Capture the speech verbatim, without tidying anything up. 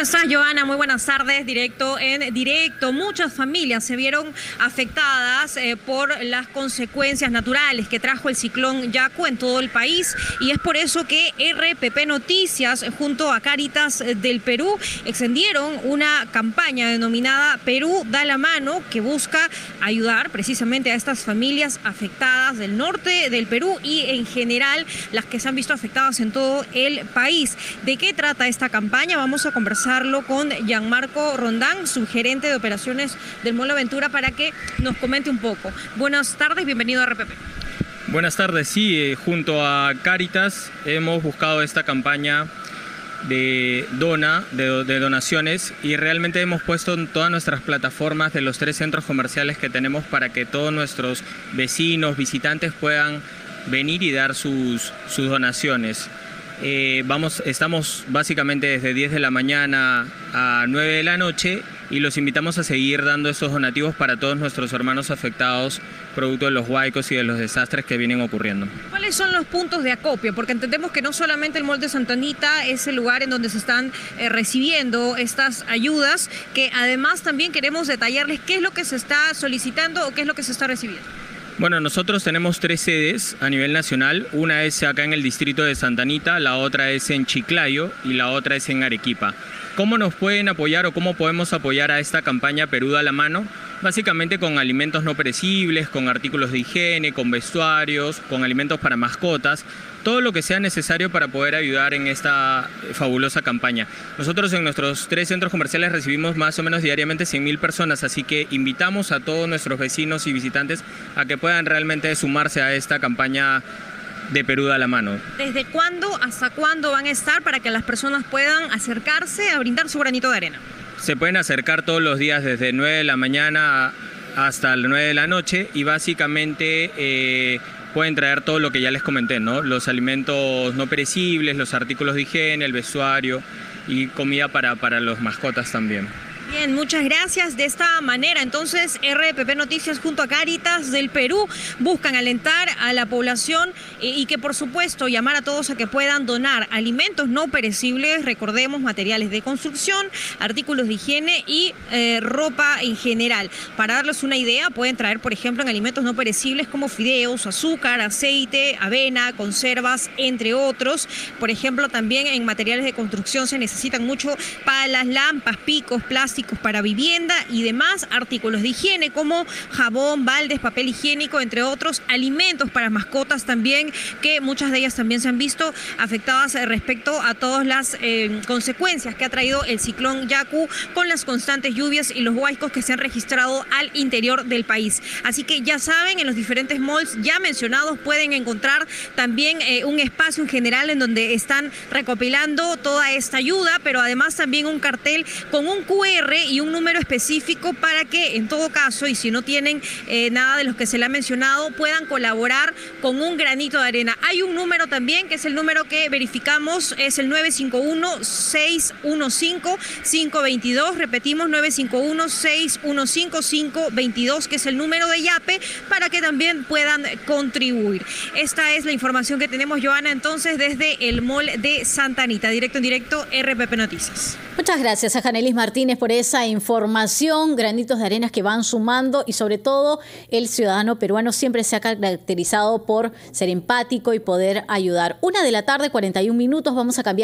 estás, Joana? Muy buenas tardes. Directo en directo. Muchas familias se vieron afectadas eh, por las consecuencias naturales que trajo el ciclón Yaku en todo el país, y es por eso que R P P Noticias junto a Cáritas del Perú extendieron una campaña denominada Perú da la mano, que busca ayudar precisamente a estas familias afectadas del norte del Perú y en general las que se han visto afectadas en todo el país. ¿De qué trata esta campaña? Vamos a conversarlo con Gianmarco Rondán, subgerente de operaciones del Mall Aventura, para que nos comente un poco. Buenas tardes, bienvenido a R P P. Buenas tardes, sí, eh, junto a Cáritas hemos buscado esta campaña de dona, de, de donaciones, y realmente hemos puesto en todas nuestras plataformas de los tres centros comerciales que tenemos para que todos nuestros vecinos, visitantes puedan venir y dar sus, sus donaciones. Eh, vamos, estamos básicamente desde diez de la mañana a nueve de la noche y los invitamos a seguir dando estos donativos para todos nuestros hermanos afectados producto de los huaicos y de los desastres que vienen ocurriendo. ¿Cuáles son los puntos de acopio? Porque entendemos que no solamente el Mall de Santa Anita es el lugar en donde se están eh, recibiendo estas ayudas, que además también queremos detallarles qué es lo que se está solicitando o qué es lo que se está recibiendo. Bueno, nosotros tenemos tres sedes a nivel nacional. Una es acá en el distrito de Santa Anita, la otra es en Chiclayo y la otra es en Arequipa. ¿Cómo nos pueden apoyar o cómo podemos apoyar a esta campaña Perú da la mano? Básicamente con alimentos no perecibles, con artículos de higiene, con vestuarios, con alimentos para mascotas, todo lo que sea necesario para poder ayudar en esta fabulosa campaña. Nosotros en nuestros tres centros comerciales recibimos más o menos diariamente cien mil personas, así que invitamos a todos nuestros vecinos y visitantes a que puedan realmente sumarse a esta campaña de Perú da la mano. ¿Desde cuándo hasta cuándo van a estar para que las personas puedan acercarse a brindar su granito de arena? Se pueden acercar todos los días desde nueve de la mañana hasta las nueve de la noche y básicamente eh, pueden traer todo lo que ya les comenté, ¿no? Los alimentos no perecibles, los artículos de higiene, el vestuario y comida para, para los mascotas también. Bien, muchas gracias. De esta manera, entonces, R P P Noticias junto a Cáritas del Perú buscan alentar a la población y, y que, por supuesto, llamar a todos a que puedan donar alimentos no perecibles, recordemos, materiales de construcción, artículos de higiene y eh, ropa en general. Para darles una idea, pueden traer, por ejemplo, en alimentos no perecibles como fideos, azúcar, aceite, avena, conservas, entre otros. Por ejemplo, también en materiales de construcción se necesitan mucho palas, lampas, picos, plásticos para vivienda y demás, artículos de higiene como jabón, baldes, papel higiénico, entre otros, alimentos para mascotas también, que muchas de ellas también se han visto afectadas respecto a todas las eh, consecuencias que ha traído el ciclón Yaku con las constantes lluvias y los huaicos que se han registrado al interior del país. Así que ya saben, en los diferentes malls ya mencionados pueden encontrar también eh, un espacio en general en donde están recopilando toda esta ayuda, pero además también un cartel con un cu erre y un número específico para que en todo caso, y si no tienen eh, nada de los que se le ha mencionado, puedan colaborar con un granito de arena. Hay un número también que es el número que verificamos, es el nueve cinco uno, seis uno cinco, cinco dos dos, repetimos nueve cinco uno, seis uno cinco, cinco dos dos, que es el número de YAPE, para que también puedan contribuir. Esta es la información que tenemos, Joana, entonces desde el Mall de Santa Anita. Directo en directo, R P P Noticias. Muchas gracias a Janelis Martínez por esa información, granitos de arenas que van sumando, y sobre todo el ciudadano peruano siempre se ha caracterizado por ser empático y poder ayudar. Una de la tarde, cuarenta y un minutos, vamos a cambiar.